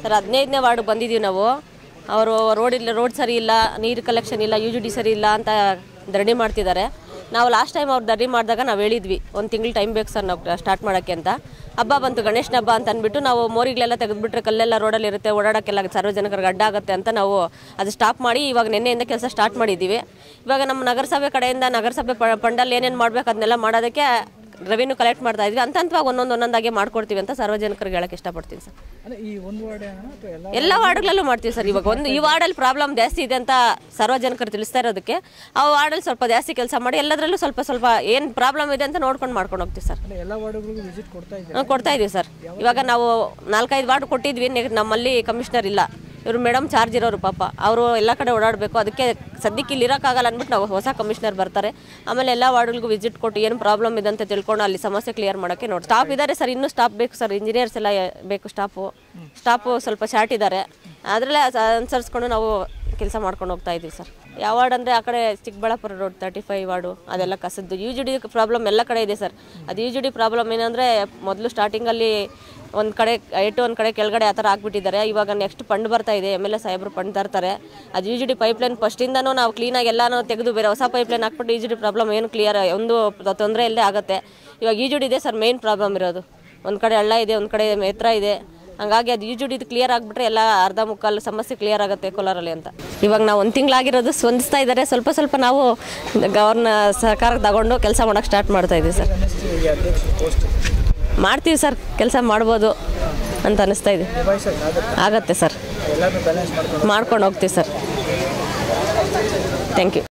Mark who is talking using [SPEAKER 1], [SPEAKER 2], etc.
[SPEAKER 1] Sir 15ನೇ ward ಬಂದಿದ್ದೀವಿ ನಾವು. ಅವರು ರೋಡ್ ಸರಿ ಇಲ್ಲ, ನೀರು ಕಲೆಕ್ಷನ್ ಇಲ್ಲ, UGD ಸರಿ ಇಲ್ಲ ಅಂತ ಧರಣಿ ಮಾಡ್ತಿದ್ದಾರೆ. ನಾವು ಲಾಸ್ಟ್ ಟೈಮ್ ಅವ್ರು ಧರಣಿ ಮಾಡಿದಾಗ ನಾವು ಹೇಳಿದ್ವಿ 1 ತಿಂಗಳು ಟೈಮ್ ಬೇಕು ಸರ್ ನಾವು ಸ್ಟಾರ್ಟ್ ಮಾಡೋಕ್ಕೆ ಅಂತ. ಹಬ್ಬ ಬಂತು, ಗಣೇಶನ ಹಬ್ಬ ಅಂತ ಅಂದ್ಬಿಟ್ಟು ನಾವು ಮೋರಿಗಳೆಲ್ಲ ತೆಗೆದುಬಿಟ್ರೆ ಕಲ್ಲೆಲ್ಲ ರೋಡಲ್ಲಿ ಇರುತ್ತೆ, ಓಡಾಡೋಕ್ಕೆಲ್ಲ ಸಾರ್ವಜನಿಕರಿಗೆ ಅಡ್ಡ ಆಗುತ್ತೆ ಅಂತ ನಾವು ಅದು ಸ್ಟಾಪ್ ಮಾಡಿ ಇವಾಗ ನಿನ್ನೆಯಿಂದ ಕೆಲಸ ಸ್ಟಾರ್ಟ್ ಮಾಡಿದ್ದೀವಿ. ಇವಾಗ ನಮ್ಮ ನಗರಸಭೆ ಕಡೆಯಿಂದ ನಗರಸಭೆ ಫಂಡಲ್ಲಿ ಏನೇನು ಮಾಡಬೇಕು ಅದನ್ನೆಲ್ಲ ಮಾಡೋದಕ್ಕೆ ರೆವಿನ್ಯೂ ಕಲೆಕ್ಟ್ ಮಾಡ್ತಾ ಇದ್ವಿ. ಹಂತವಾಗಿ ಒಂದೊಂದಾಗಿ ಮಾಡ್ಕೊಡ್ತೀವಿ ಅಂತ ಸಾರ್ವಜನಿಕರಿಗೆ ಹೇಳಕ್ಕೆ ಇಷ್ಟಪಡ್ತೀನಿ ಸರ್. ಎಲ್ಲ ವಾರ್ಡ್ಗಳಲ್ಲೂ ಮಾಡ್ತೀವಿ ಸರ್. ಇವಾಗ ಈ ವಾರ್ಡಲ್ಲಿ ಪ್ರಾಬ್ಲಮ್ ಜಾಸ್ತಿ ಇದೆ ಅಂತ ಸಾರ್ವಜನಿಕರು ತಿಳಿಸ್ತಾ ಇರೋದಕ್ಕೆ ಆ ವಾರ್ಡಲ್ಲಿ ಸ್ವಲ್ಪ ಜಾಸ್ತಿ ಕೆಲಸ ಮಾಡಿ ಎಲ್ಲದರಲ್ಲೂ ಸ್ವಲ್ಪ ಏನು ಪ್ರಾಬ್ಲಮ್ ಇದೆ ಅಂತ ನೋಡ್ಕೊಂಡು ಮಾಡ್ಕೊಂಡು ಹೋಗ್ತೀವಿ ಸರ್. ಕೊಡ್ತಾ ಇದ್ದೀವಿ ಸರ್. ಇವಾಗ ನಾವು 4-5 ವಾರ್ಡ್ ಕೊಟ್ಟಿದ್ವಿ. ನಮ್ಮಲ್ಲಿ ಕಮಿಷನರ್ ಇಲ್ಲ, ಇವರು ಮೇಡಮ್ ಚಾರ್ಜ್ ಇರೋರು ಪಾಪ, ಅವರು ಎಲ್ಲ ಕಡೆ ಓಡಾಡಬೇಕು. ಅದಕ್ಕೆ ಸದ್ಯಕ್ಕೆ ಇಲ್ಲಿ ಇರೋಕ್ಕಾಗಲ್ಲ ಅಂದ್ಬಿಟ್ಟು ನಾವು ಹೊಸ ಕಮಿಷನರ್ ಬರ್ತಾರೆ. ಆಮೇಲೆ ಎಲ್ಲ ವಾರ್ಡ್ಗಳಿಗೂ ವಿಸಿಟ್ ಕೊಟ್ಟು ಏನು ಪ್ರಾಬ್ಲಮ್ ಇದೆ ಅಂತ ತಿಳ್ಕೊಂಡು ಅಲ್ಲಿ ಸಮಸ್ಯೆ ಕ್ಲಿಯರ್ ಮಾಡೋಕ್ಕೆ ನೋಡಿ. ಸ್ಟಾಫ್ ಇದ್ದಾರೆ ಸರ್, ಇನ್ನೂ ಸ್ಟಾಫ್ ಬೇಕು ಸರ್, ಇಂಜಿನಿಯರ್ಸ್ ಎಲ್ಲ ಬೇಕು. ಸ್ಟಾಫು ಸ್ವಲ್ಪ ಶಾರ್ಟ್ ಇದ್ದಾರೆ, ಅದರಲ್ಲೇ ಅನುಸರಿಸ್ಕೊಂಡು ನಾವು ಕೆಲಸ ಮಾಡ್ಕೊಂಡು ಹೋಗ್ತಾ ಇದ್ದೀವಿ ಸರ್. ಯಾವ ವಾರ್ಡ್ ಅಂದರೆ ಆ ಕಡೆ ಚಿಕ್ಕಬಳ್ಳಾಪುರ ರೋಡ್ 35 ವಾರ್ಡು ಅದೆಲ್ಲ ಕಸದ್ದು UGD ಪ್ರಾಬ್ಲಮ್ ಎಲ್ಲ ಕಡೆ ಇದೆ ಸರ್. ಅದು UGD ಪ್ರಾಬ್ಲಮ್ ಏನಂದರೆ ಮೊದಲು ಸ್ಟಾರ್ಟಿಂಗಲ್ಲಿ ಒಂದು ಕಡೆ ಹೈಟು ಒಂದು ಕಡೆ ಕೆಳಗಡೆ ಆ ಥರ ಹಾಕ್ಬಿಟ್ಟಿದ್ದಾರೆ. ಇವಾಗ ನೆಕ್ಸ್ಟ್ ಫಂಡ್ ಬರ್ತಾ ಇದೆ, MLA ಸಾಹೇಬರು ಫಂಡ್ ತರ್ತಾರೆ. ಅದು UGD ಪೈಪ್ಲೈನ್ ಫಸ್ಟಿಂದನೂ ನಾವು ಕ್ಲೀನಾಗಿ ಎಲ್ಲನೂ ತೆಗೆದು ಬೇರೆ ಹೊಸ ಪೈಪ್ಲೈನ್ ಹಾಕ್ಬಿಟ್ಟು UGD ಪ್ರಾಬ್ಲಮ್ ಏನು ಕ್ಲಿಯರ್ ಒಂದು ತೊಂದರೆ ಇಲ್ಲದೆ ಆಗುತ್ತೆ. ಇವಾಗ UGD ಇದೆ ಸರ್ ಮೇನ್ ಪ್ರಾಬ್ಲಮ್ ಇರೋದು. ಒಂದು ಕಡೆ ಹಳ್ಳ ಇದೆ, ಒಂದು ಕಡೆ ಎತ್ತರ ಇದೆ. ಹಂಗಾಗಿ ಅದು UGD ಕ್ಲಿಯರ್ ಆಗಿಬಿಟ್ರೆ ಎಲ್ಲ ಅರ್ಧ ಮುಕ್ಕಾಲು ಸಮಸ್ಯೆ ಕ್ಲಿಯರ್ ಆಗುತ್ತೆ ಕೋಲಾರಲ್ಲಿ ಅಂತ. ಇವಾಗ ನಾವು 1 ತಿಂಗಳಾಗಿರೋದು ಸ್ಪಂದಿಸ್ತಾ ಇದ್ದಾರೆ. ಸ್ವಲ್ಪ ನಾವು ಗವರ್ನ ಸರ್ಕಾರ ತಗೊಂಡು ಕೆಲಸ ಮಾಡೋಕ್ಕೆ ಸ್ಟಾರ್ಟ್ ಮಾಡ್ತಾ ಇದ್ದೀವಿ ಸರ್. ಮಾಡ್ತೀವಿ ಸರ್, ಕೆಲಸ ಮಾಡ್ಬೋದು ಅಂತ ಅನಿಸ್ತಾ ಇದೆ. ಆಗತ್ತೆ ಸರ್, ಮಾಡ್ಕೊಂಡು ಹೋಗ್ತೀವಿ ಸರ್. Thank you.